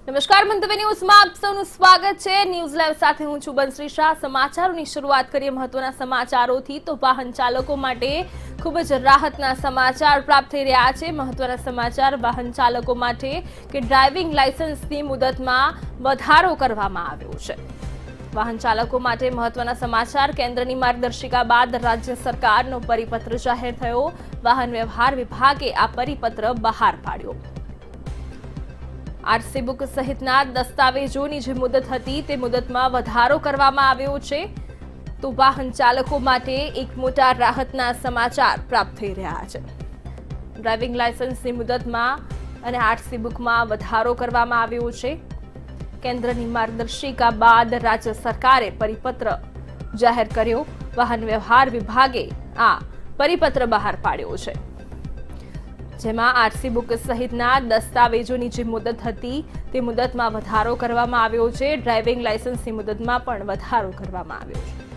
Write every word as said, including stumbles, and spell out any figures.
નમસ્કાર મંતવ્ય ન્યૂઝમાં આપ સૌનું સ્વાગત છે। ન્યૂઝ લાઈવ સાથે હું છું બંસરી શાહ। સમાચારોની શરૂઆત કરીએ મહત્વના સમાચારોથી। તો વાહન ચાલકો માટે ખૂબ જ રાહતના સમાચાર પ્રાપ્ત થઈ રહ્યા છે। મહત્વના સમાચાર વાહન ચાલકો માટે કે ડ્રાઇવિંગ લાયસન્સની મુદતમાં વધારો કરવામાં આવ્યો છે। વાહન ચાલકો માટે મહત્વના સમાચાર। કેન્દ્રની માર્ગદર્શિકા બાદ રાજ્ય સરકારનો પરિપત્ર જાહેર થયો। વાહન વ્યવહાર વિભાગે આ પરિપત્ર બહાર પાડ્યો। આરસી બુક સહિતના દસ્તાવેજોની જે મુદત હતી તે મુદતમાં વધારો કરવામાં આવ્યો છે। તો વાહન ચાલકો માટે એક મોટા રાહતના સમાચાર પ્રાપ્ત થઈ રહ્યા છે। ડ્રાઇવિંગ લાયસન્સની મુદતમાં અને આરસી બુકમાં વધારો કરવામાં આવ્યો છે। કેન્દ્રની માર્ગદર્શિકા બાદ રાજ્ય સરકારે પરિપત્ર જાહેર કર્યો। વાહન વ્યવહાર વિભાગે આ પરિપત્ર બહાર પાડ્યો છે, જેમાં આરસી બુક સહિતના દસ્તાવેજોની જે મુદત હતી તે મુદતમાં વધારો કરવામાં આવ્યો છે। ડ્રાઇવિંગ લાયસન્સની મુદતમાં પણ વધારો કરવામાં આવ્યો છે।